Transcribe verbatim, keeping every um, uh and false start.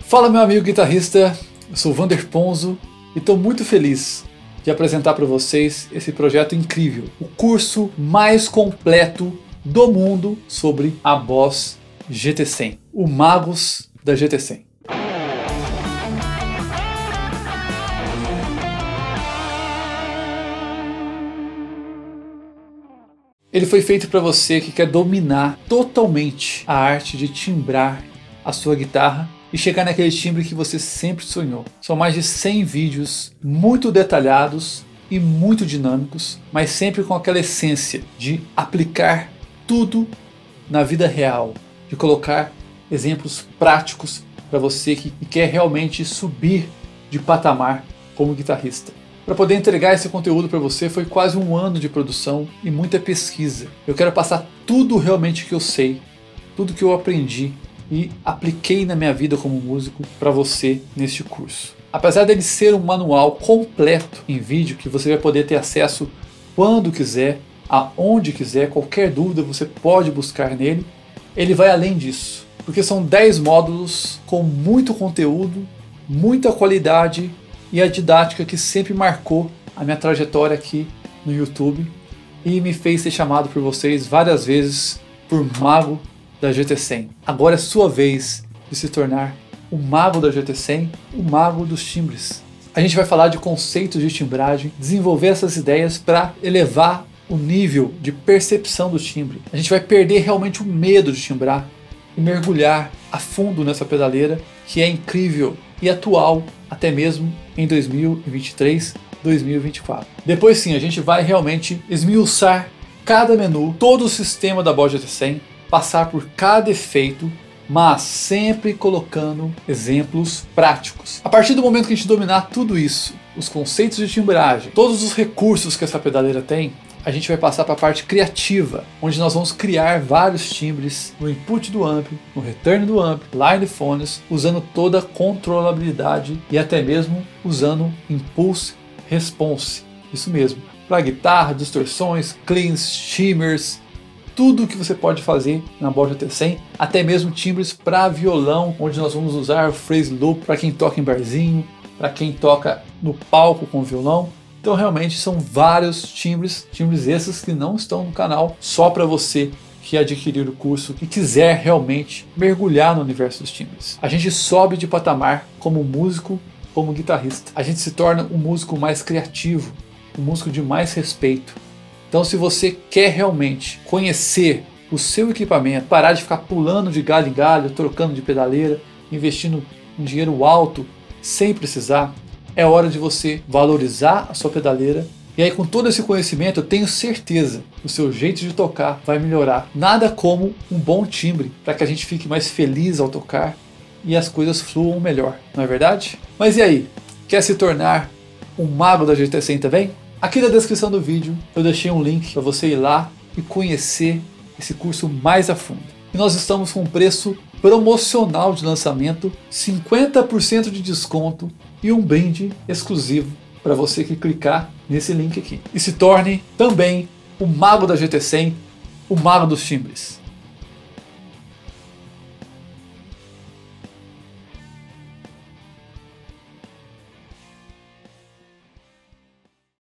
Fala, meu amigo guitarrista, eu sou o Vander Ponzo e estou muito feliz de apresentar para vocês esse projeto incrível, o curso mais completo do mundo sobre a Boss G T cem, o Magos da G T cem. Ele foi feito para você que quer dominar totalmente a arte de timbrar a sua guitarra e chegar naquele timbre que você sempre sonhou. São mais de cem vídeos muito detalhados e muito dinâmicos, mas sempre com aquela essência de aplicar tudo na vida real, de colocar exemplos práticos para você que quer realmente subir de patamar como guitarrista. Para poder entregar esse conteúdo para você foi quase um ano de produção e muita pesquisa. Eu quero passar tudo realmente que eu sei, tudo que eu aprendi e apliquei na minha vida como músico para você neste curso. Apesar dele ser um manual completo em vídeo que você vai poder ter acesso quando quiser, aonde quiser, qualquer dúvida você pode buscar nele, ele vai além disso, porque são dez módulos com muito conteúdo, muita qualidade e a didática que sempre marcou a minha trajetória aqui no YouTube e me fez ser chamado por vocês várias vezes por Mago da G T cem. Agora é sua vez de se tornar o Mago da G T cem, o Mago dos timbres. A gente vai falar de conceitos de timbragem, desenvolver essas ideias para elevar o nível de percepção do timbre. A gente vai perder realmente o medo de timbrar e mergulhar a fundo nessa pedaleira que é incrível e atual até mesmo em dois mil e vinte e três, dois mil e vinte e quatro. Depois sim, a gente vai realmente esmiuçar cada menu, todo o sistema da Boss G T cem, passar por cada efeito, mas sempre colocando exemplos práticos. A partir do momento que a gente dominar tudo isso, os conceitos de timbragem, todos os recursos que essa pedaleira tem, a gente vai passar para a parte criativa, onde nós vamos criar vários timbres no input do amp, no return do amp, line phones, usando toda a controlabilidade e até mesmo usando impulse response. Isso mesmo, para guitarra, distorções, cleans, shimmers, tudo que você pode fazer na Boss G T cem, até mesmo timbres para violão, onde nós vamos usar o phrase loop para quem toca em barzinho, para quem toca no palco com violão. Então realmente são vários timbres, timbres esses que não estão no canal, só para você que adquirir o curso e quiser realmente mergulhar no universo dos timbres. A gente sobe de patamar como músico, como guitarrista. A gente se torna um músico mais criativo, um músico de mais respeito. Então se você quer realmente conhecer o seu equipamento, parar de ficar pulando de galho em galho, trocando de pedaleira, investindo um dinheiro alto sem precisar, é hora de você valorizar a sua pedaleira. E aí com todo esse conhecimento eu tenho certeza que o seu jeito de tocar vai melhorar. Nada como um bom timbre para que a gente fique mais feliz ao tocar e as coisas fluam melhor, não é verdade? Mas e aí? Quer se tornar um mago da G T cem também? Aqui na descrição do vídeo eu deixei um link para você ir lá e conhecer esse curso mais a fundo. E nós estamos com um preço promocional de lançamento, cinquenta por cento de desconto e um brinde exclusivo para você que clicar nesse link aqui. E se torne também o Mago da G T cem, o Mago dos Timbres.